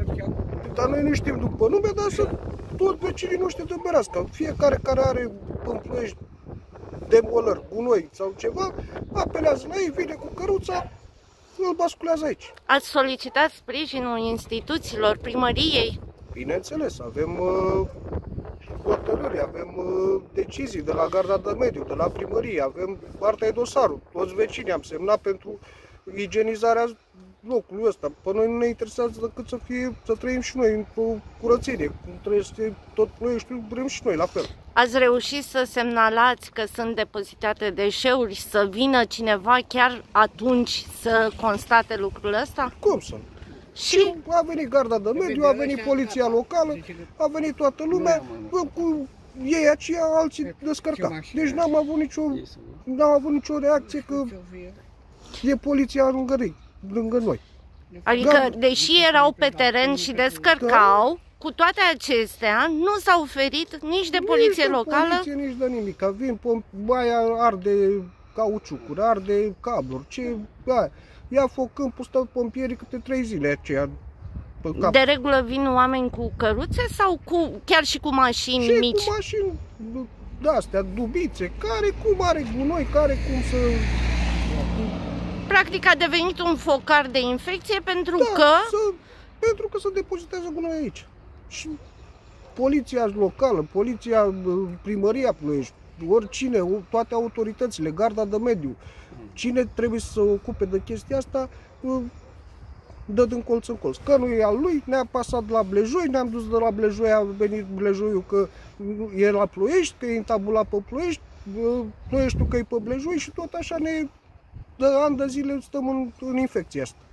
Dar noi nu știm după nume, dar să toți vecinii noștri tâmbărească. Fiecare care are în Ploiești demolări, gunoi sau ceva, apelează la ei, vine cu căruța, îl basculează aici. Ați solicitat sprijinul instituțiilor, primăriei? Bineînțeles, avem hotărâri, avem decizii de la Garda de Mediu, de la primărie, avem partea dosarul. Toți vecinii am semnat pentru igienizarea locului ăsta. Pe noi nu ne interesează decât să trăim și noi în curățenie. Cum trăiește tot Ploieștiul, vrem și noi la fel. Ați reușit să semnalați că sunt depozitate deșeuri, să vină cineva chiar atunci să constate lucrul ăsta? Cum să nu? Și A venit Garda de Mediu, a venit poliția locală, a venit toată lumea, cu ei aceia, alții descărca. Deci n-am avut nicio reacție că e poliția lângă noi. adică, deși erau pe teren și descărcau, cu toate acestea, nu s-au oferit nici de poliție locală? Nici de poliție, nici de nimic. Vin, aia arde cauciucuri, arde cabluri, ce... Aia. Ia foc câmpul, stau pompierii câte 3 zile aceea pe cap. De regulă vin oameni cu căruțe sau chiar și cu mașini și mici? cu mașini de-astea, dubițe, care cum are gunoi, care cum să... Practic a devenit un focar de infecție pentru pentru că se depozitează gunoi aici. Și poliția locală, poliția, primăria Ploiești, oricine, toate autoritățile, Garda de Mediu, cine trebuie să se ocupe de chestia asta, dă din colț în colț. Că nu e al lui, ne-a pasat la Blejoi, ne-am dus de la Blejoi, a venit Blejoiul că e la Ploiești, că e întabulat pe Ploiești, Ploieștiul că e pe Blejoi și tot așa de ani de zile stăm în infecția asta.